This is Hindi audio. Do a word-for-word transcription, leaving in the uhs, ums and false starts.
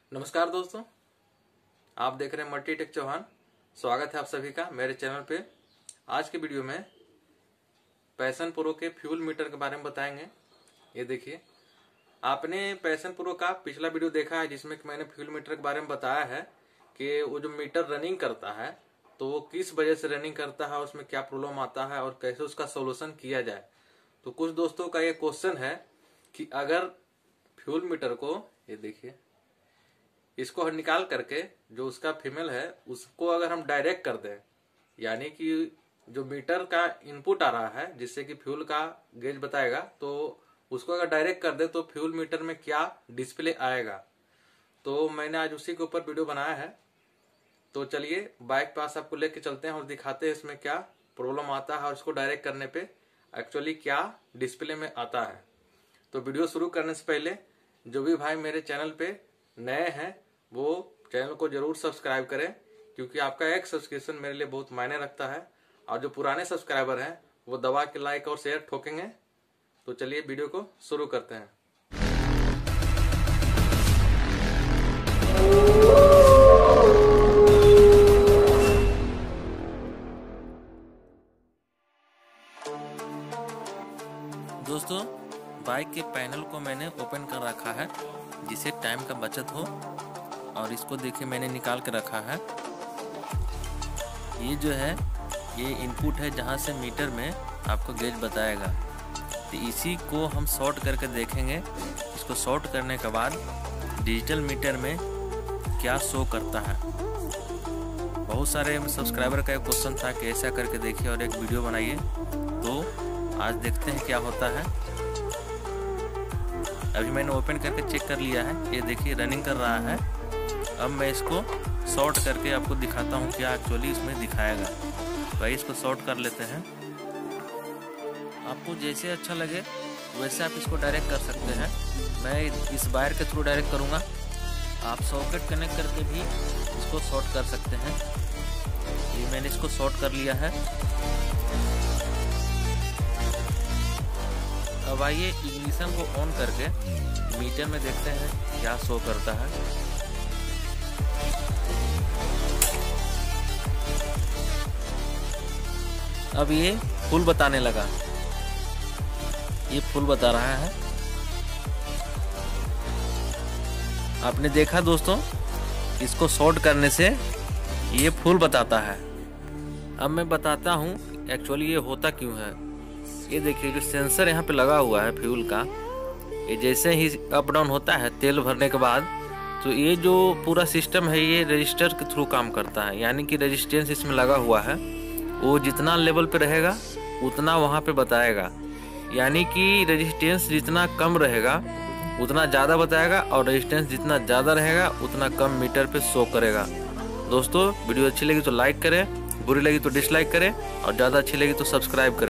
नमस्कार दोस्तों, आप देख रहे हैं मल्टी टेक चौहान। स्वागत है आप सभी का मेरे चैनल पे। आज के वीडियो में पैशन प्रो के फ्यूल मीटर के बारे में बताएंगे। ये देखिए, आपने पैशन प्रो का पिछला वीडियो देखा है जिसमें कि मैंने फ्यूल मीटर के बारे में बताया है कि वो जो मीटर रनिंग करता है तो वो किस वजह से रनिंग करता है, उसमें क्या प्रॉब्लम आता है और कैसे उसका सोल्यूशन किया जाए। तो कुछ दोस्तों का ये क्वेश्चन है कि अगर फ्यूल मीटर को, ये देखिए, इसको निकाल करके जो उसका फीमेल है उसको अगर हम डायरेक्ट कर दें, यानी कि जो मीटर का इनपुट आ रहा है जिससे कि फ्यूल का गेज बताएगा, तो उसको अगर डायरेक्ट कर दे तो फ्यूल मीटर में क्या डिस्प्ले आएगा। तो मैंने आज उसी के ऊपर वीडियो बनाया है। तो चलिए बाइक पास आपको लेके चलते हैं और दिखाते हैं इसमें क्या प्रॉब्लम आता है और इसको डायरेक्ट करने पे एक्चुअली क्या डिस्प्ले में आता है। तो वीडियो शुरू करने से पहले जो भी भाई मेरे चैनल पे नए हैं वो चैनल को जरूर सब्सक्राइब करें, क्योंकि आपका एक सब्सक्रिप्शन मेरे लिए बहुत मायने रखता है। और जो पुराने सब्सक्राइबर हैं वो दबा के लाइक और शेयर ठोकेंगे। तो चलिए वीडियो को शुरू करते हैं। दोस्तों, बाइक के पैनल को मैंने ओपन कर रखा है जिससे टाइम का बचत हो, और इसको देखिए मैंने निकाल के रखा है। ये जो है ये इनपुट है जहाँ से मीटर में आपको गेज बताएगा। तो इसी को हम शॉर्ट करके देखेंगे। इसको शॉर्ट करने के बाद डिजिटल मीटर में क्या शो करता है। बहुत सारे सब्सक्राइबर का एक क्वेश्चन था कि ऐसा करके देखिए और एक वीडियो बनाइए। तो आज देखते हैं क्या होता है। अभी मैंने ओपन करके चेक कर लिया है। ये देखिए रनिंग कर रहा है। अब मैं इसको शॉर्ट करके आपको दिखाता हूँ क्या एक्चुअली इसमें दिखाएगा। तो इसको शॉर्ट कर लेते हैं। आपको जैसे अच्छा लगे वैसे आप इसको डायरेक्ट कर सकते हैं। मैं इस वायर के थ्रू डायरेक्ट करूँगा। आप सॉकेट कनेक्ट करके भी इसको शॉर्ट कर सकते हैं। ये मैंने इसको शॉर्ट कर लिया है। अब आइए इग्निशन को ऑन करके मीटर में देखते हैं क्या शो करता है। अब ये फुल बताने लगा। ये फुल बता रहा है। आपने देखा दोस्तों, इसको शॉर्ट करने से ये फुल बताता है। अब मैं बताता हूँ एक्चुअली ये होता क्यों है। ये देखिए जो सेंसर यहाँ पे लगा हुआ है फ्यूल का, ये जैसे ही अप डाउन होता है तेल भरने के बाद, तो ये जो पूरा सिस्टम है ये रजिस्टर के थ्रू काम करता है। यानी कि रेजिस्टेंस इसमें लगा हुआ है, वो जितना लेवल पे रहेगा उतना वहाँ पे बताएगा। यानी कि रेजिस्टेंस जितना कम रहेगा उतना ज़्यादा बताएगा, और रेजिस्टेंस जितना ज़्यादा रहेगा उतना कम मीटर पे शो करेगा। दोस्तों, वीडियो अच्छी लगी तो लाइक करें, बुरी लगी तो डिसलाइक करें, और ज़्यादा अच्छी लगी तो सब्सक्राइब करें।